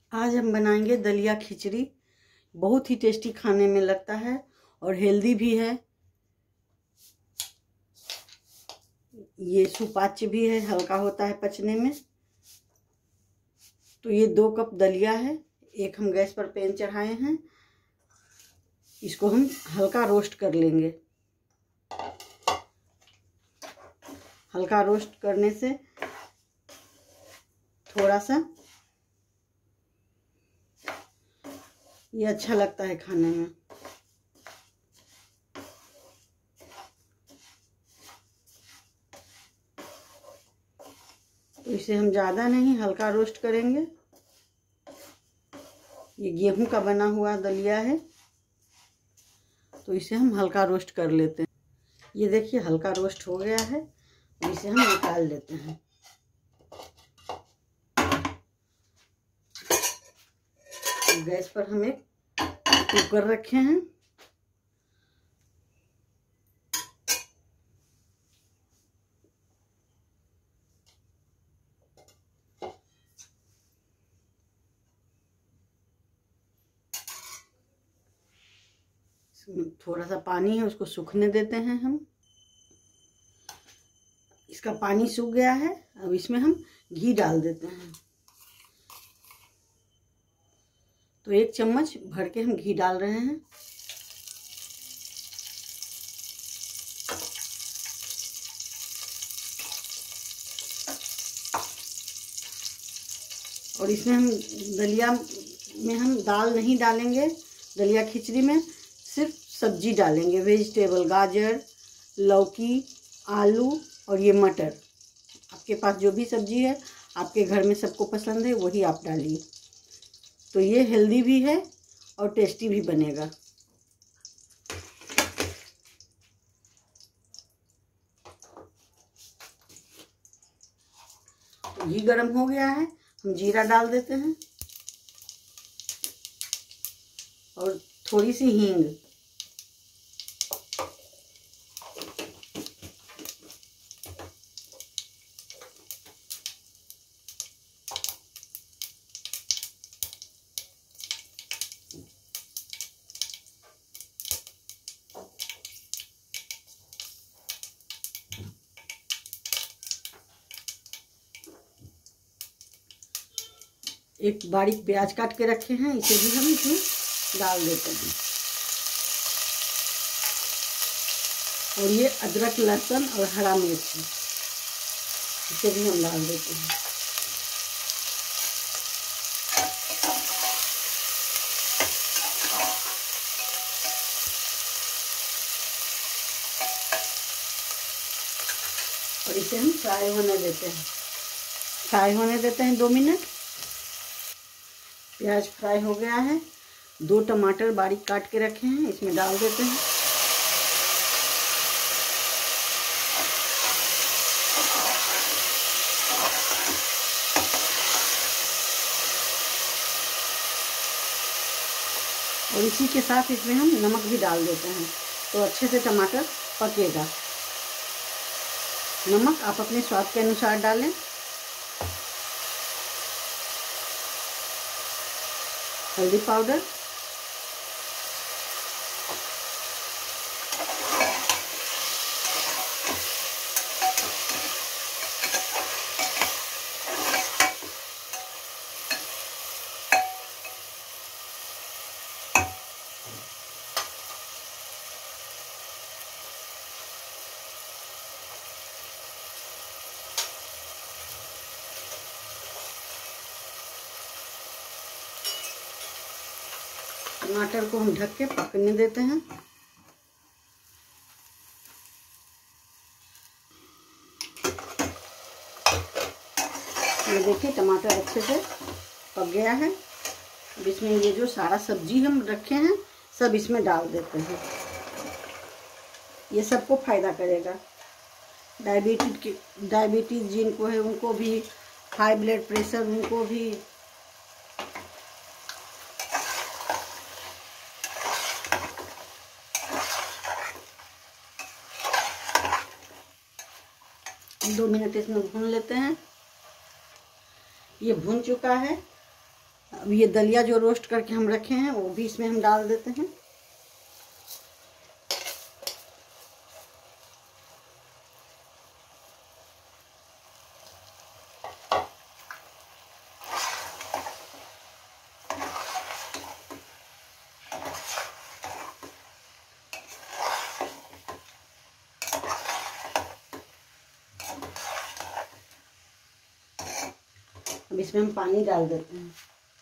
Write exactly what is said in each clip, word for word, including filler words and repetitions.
आज हम बनाएंगे दलिया खिचड़ी। बहुत ही टेस्टी खाने में लगता है और हेल्दी भी है। ये सुपाच्य भी है, हल्का होता है पचने में। तो ये दो कप दलिया है। एक हम गैस पर पैन चढ़ाए हैं, इसको हम हल्का रोस्ट कर लेंगे। हल्का रोस्ट करने से थोड़ा सा ये अच्छा लगता है खाने में। तो इसे हम ज़्यादा नहीं, हल्का रोस्ट करेंगे। ये गेहूं का बना हुआ दलिया है, तो इसे हम हल्का रोस्ट कर लेते हैं। ये देखिए हल्का रोस्ट हो गया है, तो इसे हम निकाल लेते हैं। गैस पर हम एक कुकर रखे हैं। थोड़ा सा पानी है, उसको सूखने देते हैं हम। इसका पानी सूख गया है। अब इसमें हम घी डाल देते हैं। तो एक चम्मच भर के हम घी डाल रहे हैं। और इसमें हम दलिया में हम दाल नहीं डालेंगे। दलिया खिचड़ी में सिर्फ सब्जी डालेंगे, वेजिटेबल, गाजर, लौकी, आलू और ये मटर। आपके पास जो भी सब्जी है, आपके घर में सबको पसंद है, वही आप डालिए। तो ये हेल्दी भी है और टेस्टी भी बनेगा। घी गरम हो गया है, हम जीरा डाल देते हैं और थोड़ी सी हींग। एक बारीक प्याज काट के रखे हैं, इसे भी हम इसमें डाल देते हैं। और ये अदरक, लहसुन और हरा मिर्च, इसे भी हम डाल देते हैं। और इसे हम फ्राई होने देते हैं। फ्राई होने देते हैं दो मिनट। प्याज फ्राई हो गया है। दो टमाटर बारीक काट के रखे हैं, इसमें डाल देते हैं। और इसी के साथ इसमें हम नमक भी डाल देते हैं, तो अच्छे से टमाटर पकेगा। नमक आप अपने स्वाद के अनुसार डालें। हल्दी पाउडर, टमाटर को हम ढक के पकने देते हैं। ये देखिए टमाटर अच्छे से पक गया है। अब इसमें ये जो सारा सब्जी हम रखे हैं, सब इसमें डाल देते हैं। ये सबको फायदा करेगा। डायबिटीज के डायबिटीज जिनको है उनको भी, हाई ब्लड प्रेशर उनको भी। दो मिनट इसमें भून लेते हैं। ये भून चुका है। अब ये दलिया जो रोस्ट करके हम रखे हैं वो भी इसमें हम डाल देते हैं। अब इसमें हम पानी डाल देते हैं।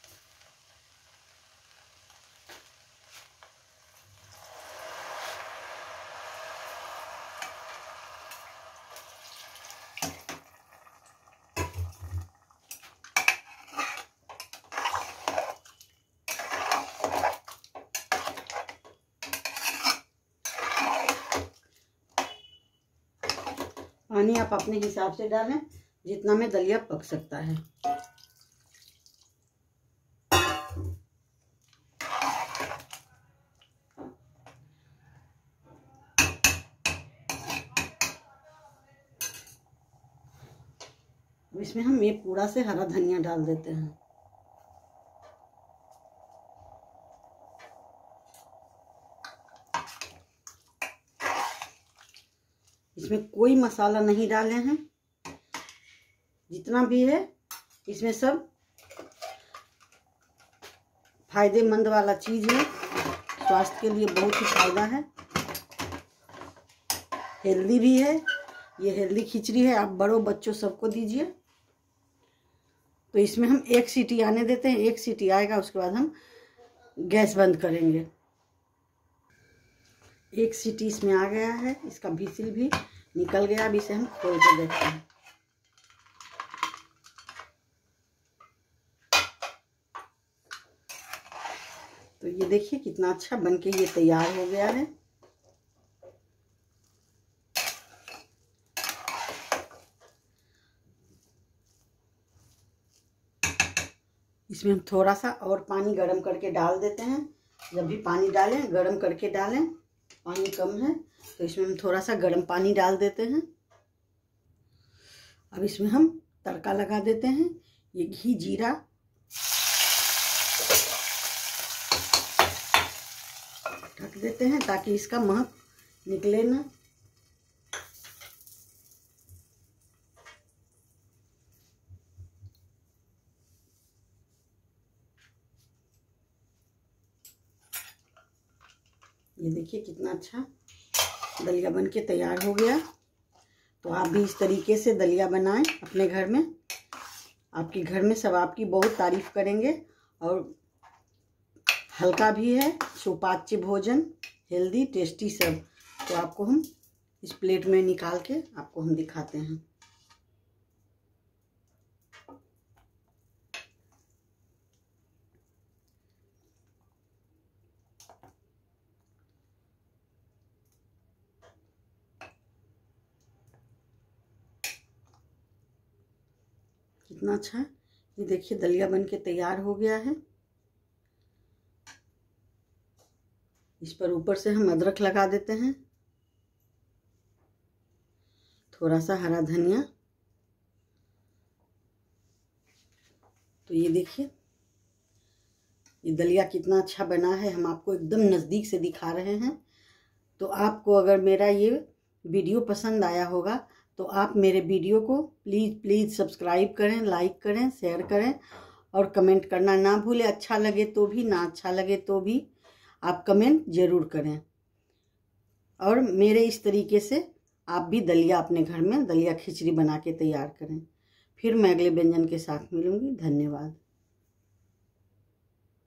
पानी आप अपने हिसाब से डालें जितना में दलिया पक सकता है। इसमें हम ये पूरा से हरा धनिया डाल देते हैं। इसमें कोई मसाला नहीं डाले हैं, जितना भी है इसमें सब फायदेमंद वाला चीज है, स्वास्थ्य के लिए बहुत ही फायदा है, हेल्दी भी है। ये हेल्दी खिचड़ी है, आप बड़ों बच्चों सबको दीजिए। तो इसमें हम एक सीटी आने देते हैं, एक सीटी आएगा उसके बाद हम गैस बंद करेंगे। एक सीटी इसमें आ गया है, इसका विसिल भी निकल गया। अब इसे हम खोल के देखते हैं। तो ये देखिए कितना अच्छा बनके ये तैयार हो गया है। इसमें हम थोड़ा सा और पानी गरम करके डाल देते हैं। जब भी पानी डालें गरम करके डालें, पानी कम है तो इसमें हम थोड़ा सा गरम पानी डाल देते हैं। अब इसमें हम तड़का लगा देते हैं। ये घी जीरा ढक देते हैं ताकि इसका महक निकले ना। ये देखिए कितना अच्छा दलिया बन के तैयार हो गया। तो आप भी इस तरीके से दलिया बनाएं अपने घर में। आपके घर में सब आपकी बहुत तारीफ करेंगे। और हल्का भी है, सुपाच्य भोजन, हेल्दी टेस्टी सब। तो आपको हम इस प्लेट में निकाल के आपको हम दिखाते हैं। कितना अच्छा है। ये देखिए दलिया बन के तैयार हो गया है। इस पर ऊपर से हम अदरक लगा देते हैं, थोड़ा सा हरा धनिया। तो ये देखिए ये दलिया कितना अच्छा बना है, हम आपको एकदम नज़दीक से दिखा रहे हैं। तो आपको अगर मेरा ये वीडियो पसंद आया होगा तो आप मेरे वीडियो को प्लीज़ प्लीज़ सब्सक्राइब करें, लाइक करें, शेयर करें और कमेंट करना ना भूलें। अच्छा लगे तो भी, ना अच्छा लगे तो भी आप कमेंट ज़रूर करें। और मेरे इस तरीके से आप भी दलिया अपने घर में दलिया खिचड़ी बना के तैयार करें। फिर मैं अगले व्यंजन के साथ मिलूँगी। धन्यवाद।